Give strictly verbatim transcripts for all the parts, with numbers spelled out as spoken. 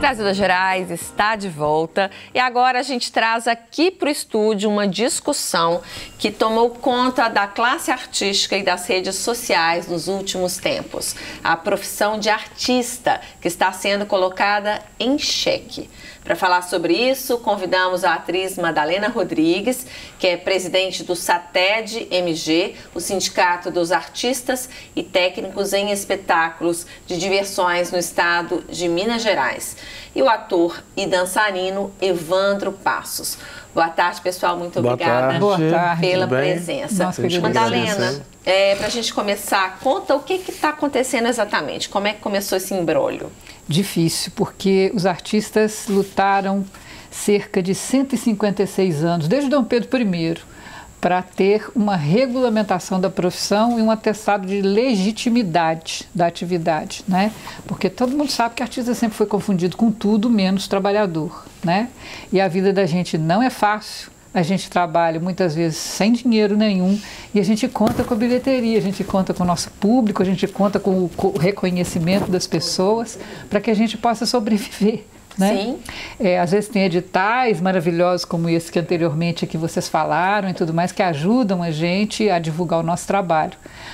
Brasil das Gerais está de volta e agora a gente traz aqui para o estúdio uma discussão que tomou conta da classe artística e das redes sociais nos últimos tempos. A profissão de artista, que está sendo colocada em xeque. Para falar sobre isso, convidamos a atriz Madalena Rodrigues, que é presidente do SATED M G, o Sindicato dos Artistas e Técnicos em Espetáculos de Diversões no estado de Minas Gerais, e o ator e dançarino Evandro Passos. Boa tarde, pessoal. Muito Boa obrigada tarde. Boa tarde. pela presença. Nossa, Madalena, é, para a gente começar, conta o que está acontecendo exatamente, como é que começou esse imbróglio? Difícil, porque os artistas lutaram cerca de cento e cinquenta e seis anos, desde Dom Pedro primeiro, para ter uma regulamentação da profissão e um atestado de legitimidade da atividade, né? Porque todo mundo sabe que artista sempre foi confundido com tudo menos trabalhador, né? E a vida da gente não é fácil. A gente trabalha muitas vezes sem dinheiro nenhum e a gente conta com a bilheteria, a gente conta com o nosso público, a gente conta com o reconhecimento das pessoas para que a gente possa sobreviver. Né? Sim. É, às vezes tem editais maravilhosos como esse que anteriormente aqui vocês falaram e tudo mais, que ajudam a gente a divulgar o nosso trabalho.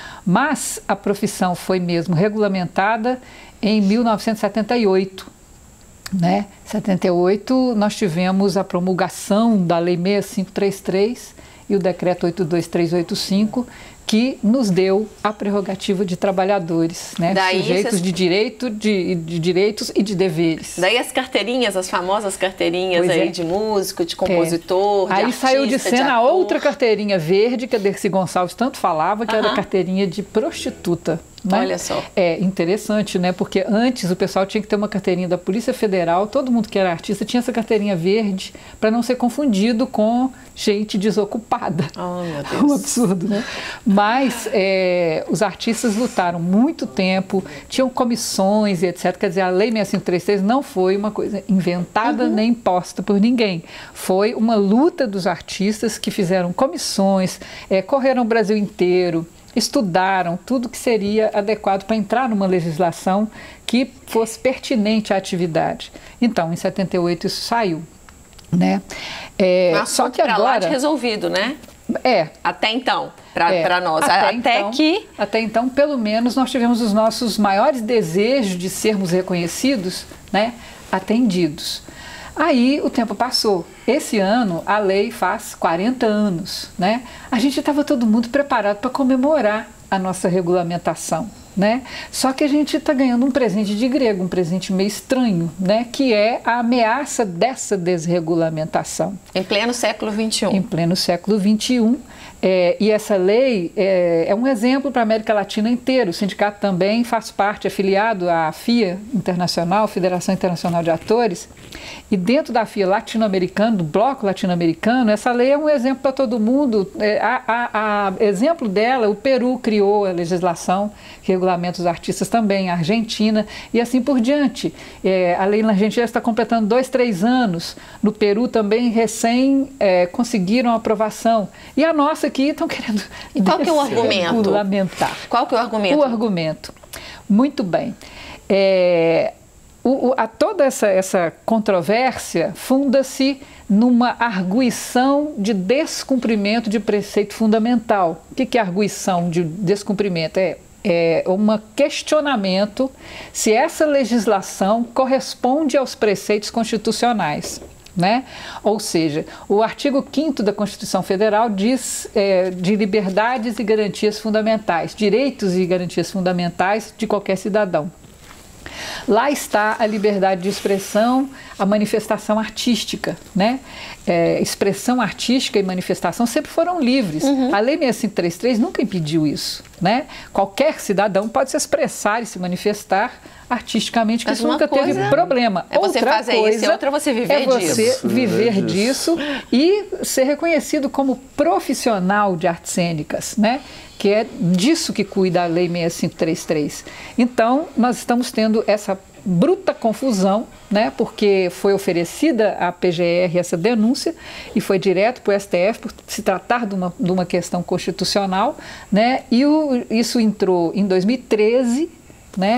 Mas a profissão foi mesmo regulamentada em mil novecentos e setenta e oito. Né? Em setenta e oito nós tivemos a promulgação da Lei seis mil quinhentos e trinta e três e o Decreto oito dois três oito cinco, que nos deu a prerrogativa de trabalhadores, né? Daí sujeitos esses... de, direito, de, de direitos e de deveres. Daí as carteirinhas, as famosas carteirinhas pois aí é. de músico, de compositor, é. de Aí artista, saiu de cena de a outra carteirinha verde que a Dercy Gonçalves tanto falava, que uh-huh. era a carteirinha de prostituta. Né? Olha só. É interessante, né? Porque antes o pessoal tinha que ter uma carteirinha da Polícia Federal, todo mundo que era artista tinha essa carteirinha verde para não ser confundido com gente desocupada. Oh, meu Deus. Um absurdo, né? Mas é, os artistas lutaram muito tempo, tinham comissões e etcétera. Quer dizer, a Lei seis mil quinhentos e trinta e três não foi uma coisa inventada uhum. nem imposta por ninguém. Foi uma luta dos artistas que fizeram comissões, é, correram o Brasil inteiro, estudaram tudo que seria adequado para entrar numa legislação que fosse pertinente à atividade. Então, em setenta e oito isso saiu, né? É, um só que pra agora lá de resolvido, né? É. Até então, para é, nós. Até, até então, que... Até então, pelo menos, nós tivemos os nossos maiores desejos de sermos reconhecidos, né, atendidos. Aí o tempo passou. Esse ano a lei faz quarenta anos, né? A gente estava todo mundo preparado para comemorar a nossa regulamentação, né? Só que a gente está ganhando um presente de grego, um presente meio estranho, né? Que é a ameaça dessa desregulamentação. Em pleno século vinte e um. Em pleno século vinte e um. É, e essa lei é, é um exemplo para a América Latina inteira. O sindicato também faz parte, afiliado à F I A Internacional, Federação Internacional de Atores, e dentro da F I A latino-americana, do bloco latino-americano, essa lei é um exemplo para todo mundo. É, a, a, a exemplo dela, o Peru criou a legislação que regulamenta os artistas também, a Argentina, e assim por diante. É, a lei na Argentina está completando dois, três anos. No Peru também recém é, conseguiram a aprovação. E a nossa aqui estão querendo e qual que é o argumento? Regulamentar. Qual que é o argumento? O argumento. Muito bem. É, o, o, a toda essa, essa controvérsia funda-se numa arguição de descumprimento de preceito fundamental. O que, que é arguição de descumprimento? É É um questionamento se essa legislação corresponde aos preceitos constitucionais. Né? Ou seja, o artigo quinto da Constituição Federal diz é, de liberdades e garantias fundamentais, direitos e garantias fundamentais de qualquer cidadão. Lá está a liberdade de expressão, a manifestação artística, né? É, expressão artística e manifestação sempre foram livres. Uhum. A Lei seis mil quinhentos e trinta e três nunca impediu isso, né? Qualquer cidadão pode se expressar e se manifestar artisticamente, que Mas isso nunca teve problema. É você outra fazer coisa isso, e outra você viver é disso. É você viver disso e ser reconhecido como profissional de artes cênicas, né? Que é disso que cuida a Lei seis mil quinhentos e trinta e três. Então, nós estamos tendo essa bruta confusão, né, porque foi oferecida à P G R essa denúncia e foi direto para o S T F por se tratar de uma, de uma questão constitucional, né, e o, isso entrou em dois mil e treze, né,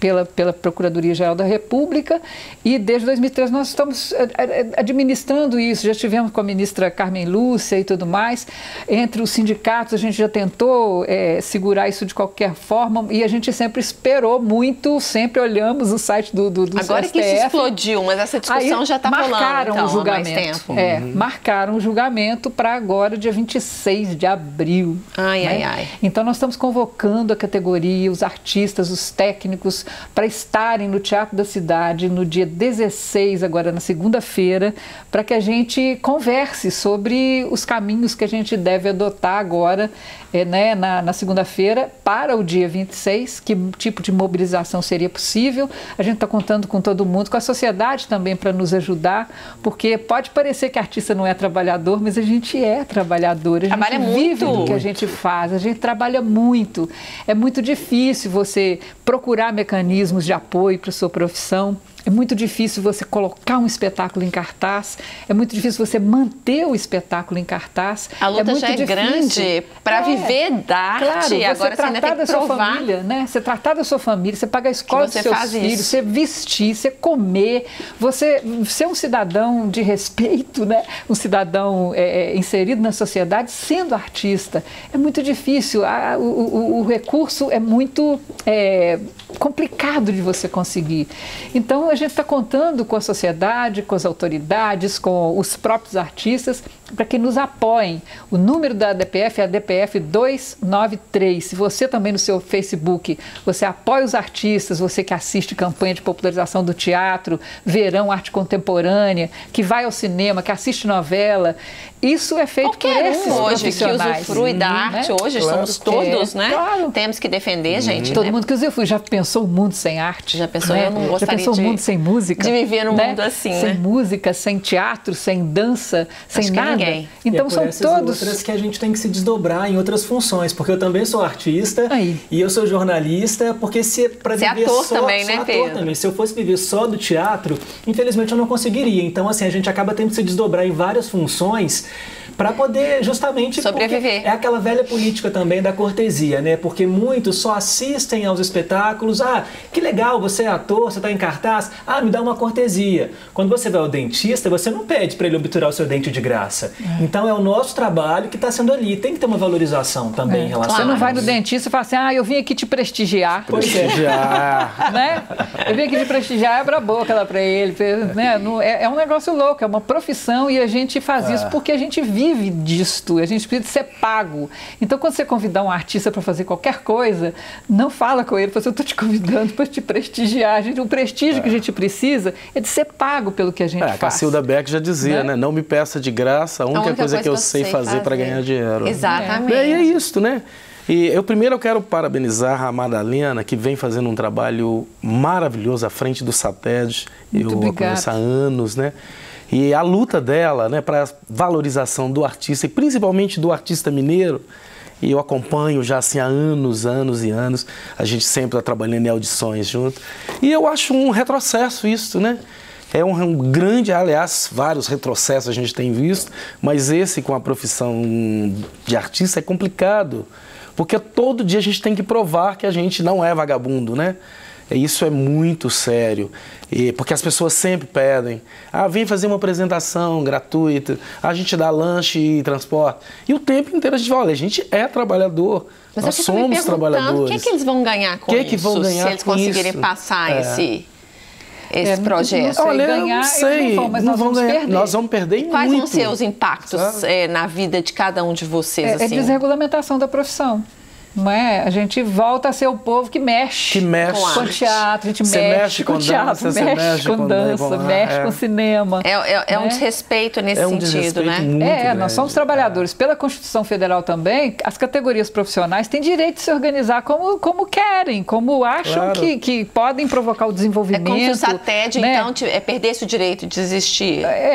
pela, pela Procuradoria-Geral da República, e desde dois mil e treze nós estamos administrando isso. Já estivemos com a ministra Carmen Lúcia e tudo mais. Entre os sindicatos a gente já tentou é, segurar isso de qualquer forma, e a gente sempre esperou muito, sempre olhamos o site do, do, do Agora S T F. Que isso explodiu, mas essa discussão Aí, já está rolando, marcaram então, o julgamento. há mais tempo. É, Uhum. marcaram o julgamento para agora, dia vinte e seis de abril. Ai, né? ai, ai. Então nós estamos convocando a categoria, os artistas, os técnicos, para estarem no Teatro da Cidade no dia dezesseis, agora na segunda-feira, para que a gente converse sobre os caminhos que a gente deve adotar agora, é, né, na, na segunda-feira, para o dia vinte e seis, que tipo de mobilização seria possível. A gente está contando com todo mundo, com a sociedade também, para nos ajudar, porque pode parecer que artista não é trabalhador, mas a gente é trabalhador, a gente Trabalha vive muito. do que a gente faz, a gente trabalha muito. É muito difícil você procurar mecanismos de apoio para a sua profissão. É muito difícil você colocar um espetáculo em cartaz, é muito difícil você manter o espetáculo em cartaz. A luta é muito já é difícil. grande para É, viver da arte, claro, você agora você ainda tratar tem que da sua provar. família, né? Você tratar da sua família, você pagar a escola dos você seus faz filhos, isso. você vestir, você comer, você ser um cidadão de respeito, né? Um cidadão é, inserido na sociedade, sendo artista. É muito difícil, a, o, o, o recurso é muito é, complicado de você conseguir. Então a gente está contando com a sociedade, com as autoridades, com os próprios artistas, para que nos apoiem. O número da A D P F é a D P F duzentos e noventa e três. Se você também no seu Facebook, você apoia os artistas, você que assiste campanha de popularização do teatro, Verão Arte Contemporânea, que vai ao cinema, que assiste novela, isso é feito Qualquer por esses um hoje que profissionais. usufrui da Uhum, arte, né? hoje Claro. somos todos, É, né? claro. Temos que defender, gente. Todo né? mundo que usufrui. Já pensou o mundo sem arte? Já pensou? né? Eu não Já gostaria pensou o de- mundo sem música? de viver num né? mundo assim, Sem né? música, sem teatro, sem dança, sem Acho que nada. ninguém. Então e é por são essas todos... e outras que a gente tem que se desdobrar em outras funções, porque eu também sou artista Aí. e eu sou jornalista, porque se para Você é viver ator só, também, sou né, ator Pedro? também. Se eu fosse viver só do teatro, infelizmente eu não conseguiria. Então assim, a gente acaba tendo que se desdobrar em várias funções para poder justamente Sobreviver. porque é aquela velha política também da cortesia, né? Porque muitos só assistem aos espetáculos. Ah, que legal, você é ator, você está em cartaz. Ah, me dá uma cortesia. Quando você vai ao dentista, você não pede para ele obturar o seu dente de graça. É. Então é o nosso trabalho que está sendo ali. Tem que ter uma valorização também É. em relação Você a não vai no isso. dentista e fala assim, ah, eu vim aqui te prestigiar. Pois é. Já. Né? Eu vim aqui te prestigiar, abre a boca lá para ele. Né? Não- É, é um negócio louco, é uma profissão e a gente faz isso porque a gente vive disto, a gente precisa ser pago. Então, quando você convidar um artista para fazer qualquer coisa, não fala com ele, fala assim, eu estou te convidando para te prestigiar. A gente, o prestígio que a gente precisa é de ser pago pelo que a gente É, a faz. Cacilda Beck já dizia, Né? né? Não me peça de graça, a única, A única coisa, que eu que sei fazer, fazer. para ganhar dinheiro. Exatamente. E aí é isso, né? E eu primeiro eu quero parabenizar a Madalena, que vem fazendo um trabalho maravilhoso à frente do SATED. Muito eu a obrigada. conheço há anos, né? E a luta dela, né, para a valorização do artista, e principalmente do artista mineiro, e eu acompanho já assim há anos, anos e anos, a gente sempre está trabalhando em audições junto, e eu acho um retrocesso isso, né? É um, um grande, aliás, vários retrocessos a gente tem visto, mas esse com a profissão de artista é complicado, porque todo dia a gente tem que provar que a gente não é vagabundo, né? Isso é muito sério, e, porque as pessoas sempre pedem, ah, vem fazer uma apresentação gratuita, a gente dá lanche e transporte, e o tempo inteiro a gente fala, olha, a gente é trabalhador, Mas nós eu fico me somos perguntando, trabalhadores. o que, é que eles vão ganhar com Que isso, que vão ganhar se eles com conseguirem isso? passar É. esse, esse É, não- projeto? não sei. Olha, eu ganhar, não eles sei, não vão, mas não nós vão vamos ganhar, perder. nós vamos perder e Quais muito. vão ser os impactos sabe? é, na vida de cada um de vocês? É, é assim? desregulamentação da profissão. Não é? A gente volta a ser o povo que mexe, Que mexe. com arte. teatro, a gente Você mexe, mexe com com teatro, dança, você mexe, mexe com com- dança, com- mexe é. com cinema. É, é, é um né? desrespeito nesse É um sentido, desrespeito né? muito É, grande. nós somos trabalhadores. Pela Constituição Federal também, as categorias profissionais têm direito de se organizar como, como querem, como acham Claro. que, que podem provocar o É desenvolvimento. como se o SATED, né? então, te- é, perdesse o direito de existir. É.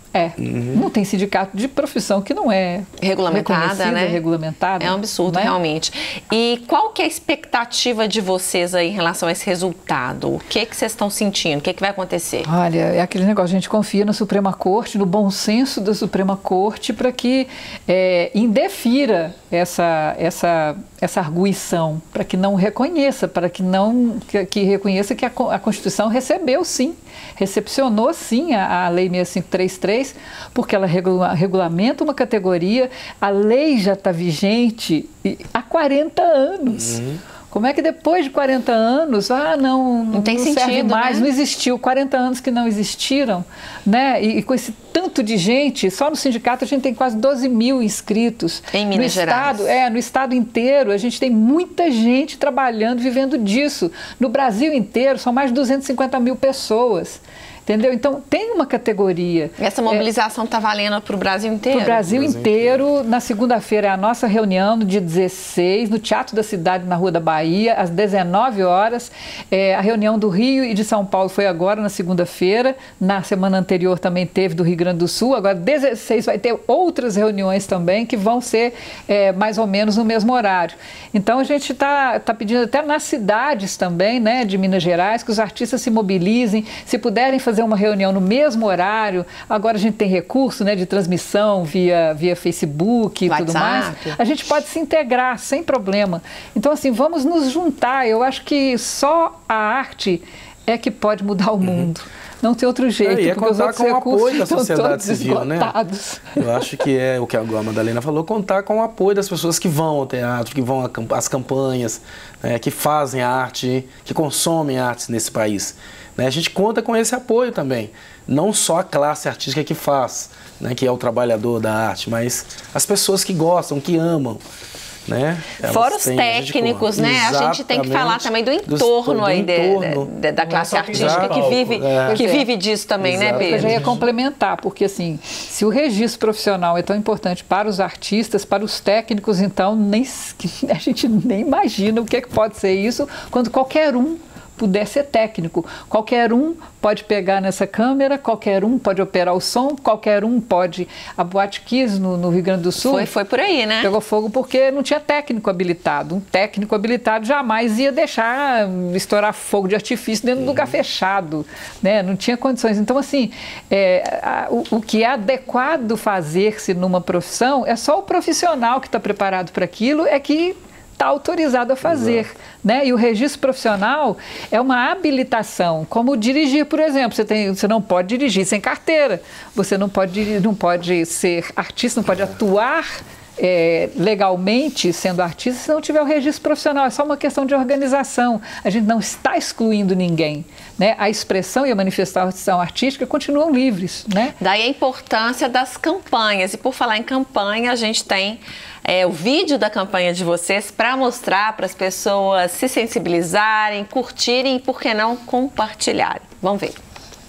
É, uhum. Não tem sindicato de profissão que não é regulamentada, né? Regulamentada. É um absurdo, né? Realmente. E qual que é a expectativa de vocês aí em relação a esse resultado? O que que vocês estão sentindo? O que que vai acontecer? Olha, é aquele negócio, a gente confia na Suprema Corte, no bom senso da Suprema Corte, para que é, indefira essa, essa, essa arguição, para que não reconheça, para que não que, que reconheça que a, a Constituição recebeu sim, recepcionou sim a, a Lei seis mil quinhentos e trinta e três, porque ela regula, regulamenta uma categoria, a lei já está vigente há quarenta anos. Uhum. Como é que depois de quarenta anos, ah, não, não, tem não sentido, serve mais, né? Não existiu, quarenta anos que não existiram, né? E, e com esse tanto de gente, só no sindicato a gente tem quase doze mil inscritos. Em Minas no Gerais. Estado, é, no estado inteiro, a gente tem muita gente trabalhando, vivendo disso. No Brasil inteiro, são mais de duzentas e cinquenta mil pessoas. Entendeu? Então, tem uma categoria. Essa mobilização está é, valendo para o Brasil inteiro? Para o Brasil inteiro. Na segunda-feira é a nossa reunião, no dia dezesseis, no Teatro da Cidade, na Rua da Bahia, às dezenove horas. É, a reunião do Rio e de São Paulo foi agora, na segunda-feira. Na semana anterior também teve do Rio Grande do Sul. Agora, dezesseis, vai ter outras reuniões também que vão ser é, mais ou menos no mesmo horário. Então, a gente está tá pedindo até nas cidades também, né, de Minas Gerais, que os artistas se mobilizem, se puderem fazer uma reunião no mesmo horário. Agora a gente tem recurso, né, de transmissão via, via Facebook e WhatsApp. Tudo mais. A gente pode se integrar sem problema. Então, assim, vamos nos juntar. Eu acho que só a arte é que pode mudar o mundo. Uhum. Não tem outro jeito, é, é porque os outros com o apoio da sociedade civil, esgotados. Né? Eu acho que é o que a Madalena falou, contar com o apoio das pessoas que vão ao teatro, que vão às campanhas, né, que fazem arte, que consomem artes nesse país. Né? A gente conta com esse apoio também, não só a classe artística que faz, né, que é o trabalhador da arte, mas as pessoas que gostam, que amam. Né? Fora os técnicos, a né? Exatamente. A gente tem que falar também do entorno, do, aí do entorno. De, de, da classe artística que vive, é. que vive disso também, Exatamente. Né, Pedro? Eu já ia complementar, porque assim, se o registro profissional é tão importante para os artistas, para os técnicos, então nem, a gente nem imagina o que, é que pode ser isso quando qualquer um puder ser técnico. Qualquer um pode pegar nessa câmera, qualquer um pode operar o som, qualquer um pode... A Boate Kiss no, no Rio Grande do Sul... Foi, foi por aí, né? Pegou fogo porque não tinha técnico habilitado. Um técnico habilitado jamais ia deixar estourar fogo de artifício dentro de um lugar fechado, né? Não tinha condições. Então, assim, é, a, o, o que é adequado fazer-se numa profissão é só o profissional que está preparado para aquilo, é que está autorizado a fazer, né? E o registro profissional é uma habilitação, como dirigir, por exemplo. Você, tem, você não pode dirigir sem carteira, você não pode, não pode ser artista, não pode atuar é, legalmente sendo artista se não tiver o registro profissional. É só uma questão de organização. A gente não está excluindo ninguém, né? A expressão e a manifestação artística continuam livres, né? Daí a importância das campanhas. E por falar em campanha, a gente tem É, o vídeo da campanha de vocês para mostrar para as pessoas se sensibilizarem, curtirem e, por que não, compartilharem. Vamos ver.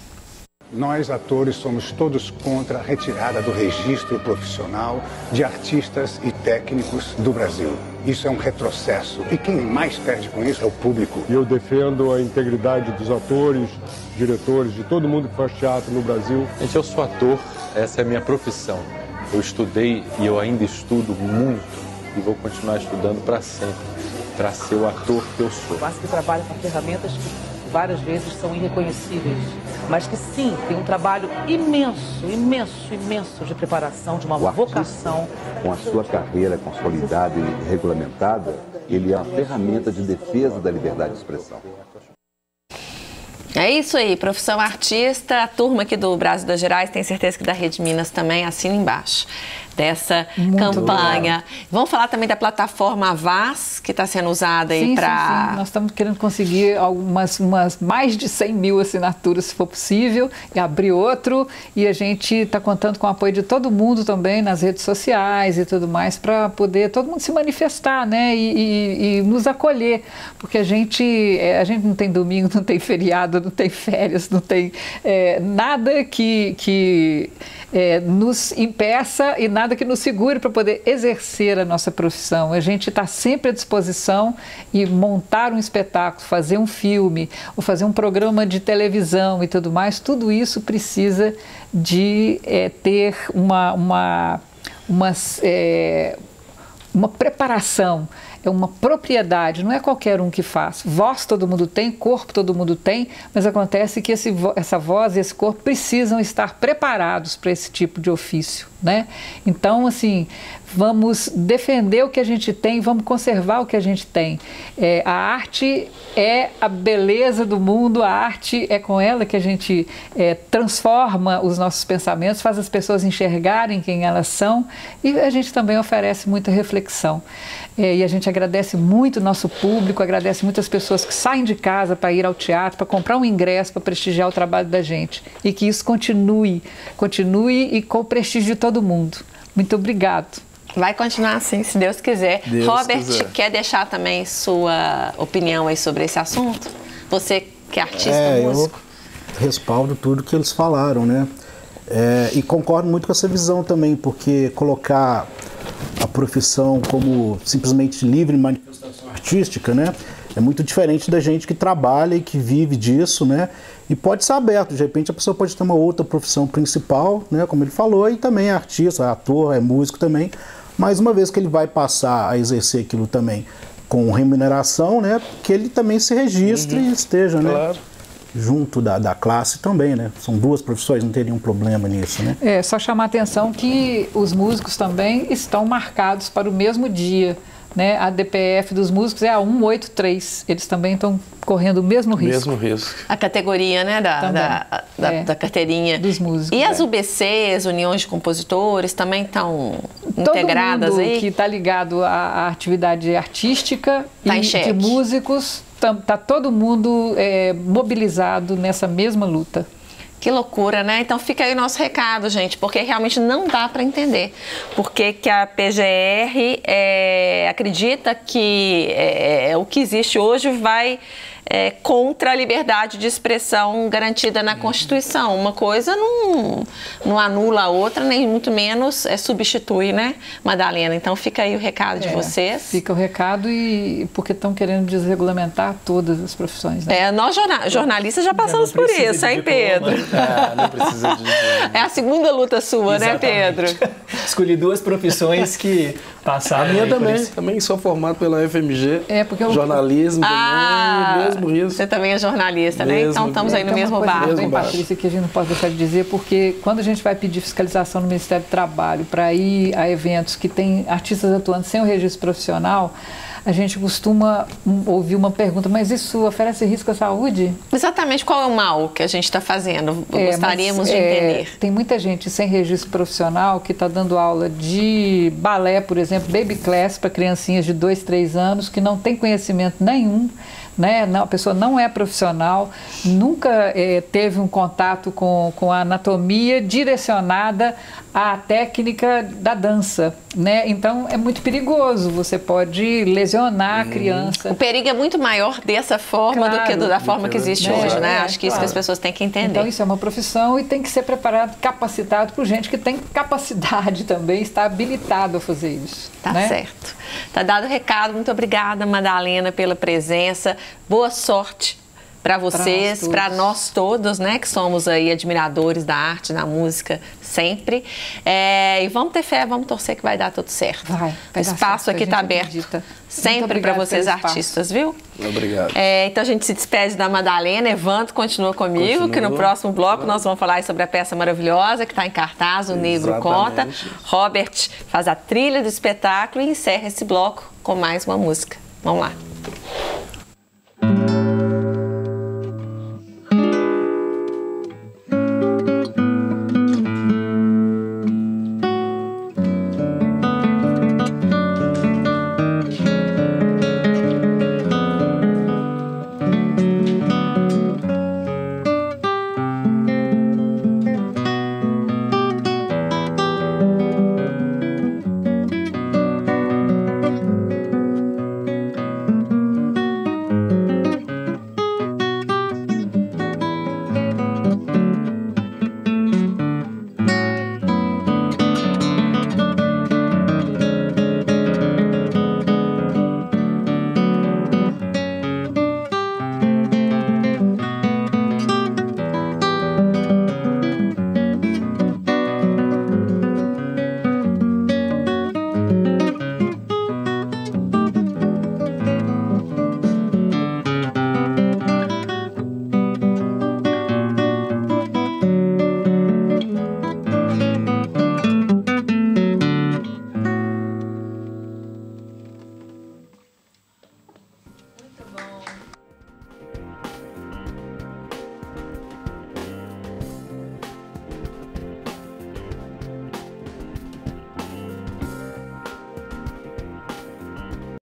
Nós, atores, somos todos contra a retirada do registro profissional de artistas e técnicos do Brasil. Isso é um retrocesso e quem mais perde com isso é o público. Eu defendo a integridade dos atores, diretores, de todo mundo que faz teatro no Brasil. Gente, eu sou ator, essa é a minha profissão. Eu estudei e eu ainda estudo muito e vou continuar estudando para sempre, para ser o ator que eu sou. Eu acho que trabalha com ferramentas que várias vezes são irreconhecíveis, mas que sim, tem um trabalho imenso, imenso, imenso de preparação, de uma o vocação. Artista, com a sua carreira consolidada e regulamentada, ele é uma ferramenta de defesa da liberdade de expressão. É isso aí, profissão artista, a turma aqui do Brasil das Gerais, tem certeza que da Rede Minas também, assina embaixo dessa Muito campanha. Legal. Vamos falar também da plataforma Avaz, que está sendo usada aí para... Sim, sim. Nós estamos querendo conseguir algumas umas, mais de cem mil assinaturas, se for possível, e abrir outro, e a gente está contando com o apoio de todo mundo também nas redes sociais e tudo mais, para poder todo mundo se manifestar, né, e, e, e nos acolher, porque a gente, a gente não tem domingo, não tem feriado, não tem férias, não tem é, nada que, que é, nos impeça e nada que nos segure para poder exercer a nossa profissão. A gente está sempre à disposição e montar um espetáculo, fazer um filme, ou fazer um programa de televisão e tudo mais, tudo isso precisa de é, ter uma, uma, uma, é, uma preparação, é uma propriedade, não é qualquer um que faz. Voz todo mundo tem, corpo todo mundo tem, mas acontece que esse, essa voz e esse corpo precisam estar preparados para esse tipo de ofício, né? Então, assim, vamos defender o que a gente tem, vamos conservar o que a gente tem. É, a arte é a beleza do mundo, a arte é com ela que a gente é, transforma os nossos pensamentos, faz as pessoas enxergarem quem elas são e a gente também oferece muita reflexão. É, e a gente agradece muito o nosso público, agradece muitas pessoas que saem de casa para ir ao teatro, para comprar um ingresso, para prestigiar o trabalho da gente. E que isso continue, continue e com o prestígio de todo mundo. Muito obrigado. Vai continuar assim, se Deus quiser. Deus Robert, quiser. quer deixar também sua opinião aí sobre esse assunto? Você que é artista, é, músico. Eu respaldo tudo que eles falaram, né? É, e concordo muito com essa visão também, porque colocar a profissão como simplesmente livre manifestação artística, né? É muito diferente da gente que trabalha e que vive disso, né? E pode ser aberto, de repente a pessoa pode ter uma outra profissão principal, né? Como ele falou, e também é artista, é ator, é músico também. Mas uma vez que ele vai passar a exercer aquilo também com remuneração, né? Que ele também se registre uhum. e esteja, né? Claro. Junto da, da classe também, né? São duas profissões, não teria um problema nisso, né? É, só chamar a atenção que os músicos também estão marcados para o mesmo dia, né? A D P F dos músicos é a cento e oitenta e três, eles também estão correndo o mesmo risco. Mesmo risco. A categoria, né, da, da, da, é, da carteirinha. Dos músicos. E as é. U B Cs, Uniões de Compositores, também estão Todo integradas mundo aí? Que está ligado à, à atividade artística tá e em xeque. De músicos, está tá todo mundo é, mobilizado nessa mesma luta. Que loucura, né? Então fica aí o nosso recado, gente, porque realmente não dá para entender. Porque que a P G R é, acredita que é, o que existe hoje vai é, contra a liberdade de expressão garantida na Constituição. Uma coisa não, não anula a outra, nem muito menos é, substitui, né, Madalena? Então fica aí o recado de é, vocês. Fica o recado e porque estão querendo desregulamentar todas as profissões, né? É, nós jorna jornalistas já passamos por isso, hein, Pedro? Ah, não precisa de... É a segunda luta sua, Exatamente. né, Pedro? Escolhi duas profissões que passaram. A minha aí por também, esse- também sou formado pela F M G, É, porque eu- jornalismo, Ah, também, mesmo risco. você também é jornalista, né? Mesmo, Então estamos aí no Tem mesmo uma coisa barco. também, Mesmo barco. Patrícia, que a gente não pode deixar de dizer, porque quando a gente vai pedir fiscalização no Ministério do Trabalho para ir a eventos que tem artistas atuando sem o registro profissional, a gente costuma hum, ouvir uma pergunta, mas isso oferece risco à saúde? Exatamente qual é o mal que a gente está fazendo? É, Gostaríamos mas, de é, entender. Tem muita gente sem registro profissional que está dando aula de balé, por exemplo, baby class para criancinhas de dois, três anos, que não tem conhecimento nenhum, né? Não, a pessoa não é profissional, nunca é, teve um contato com, com a anatomia direcionada à técnica da dança, né? Então é muito perigoso, você pode lesionar a criança. O perigo é muito maior dessa forma do que do- da Claro. forma que existe É, hoje, né? é, Acho que isso que claro. as pessoas têm que entender. Então isso é uma profissão e tem que ser preparado, capacitado por gente que tem capacidade também, está habilitado a fazer isso. Tá né? certo. Tá dado o recado. Muito obrigada, Madalena, pela presença. Boa sorte para vocês, todos. para nós todos, né, que somos aí admiradores da arte, da música, sempre. É, e vamos ter fé, vamos torcer que vai dar tudo certo. Vai, vai o dar espaço certo, aqui a está gente aberto acredita. Muito sempre para obrigada vocês pelo espaço. artistas, viu? Obrigado. É, então a gente se despede da Madalena. Evandro continua comigo, Continua. que no próximo bloco nós vamos falar sobre a peça maravilhosa que está em cartaz, O Negro Conta. Exatamente. Robert faz a trilha do espetáculo e encerra esse bloco com mais uma música. Vamos lá. bom.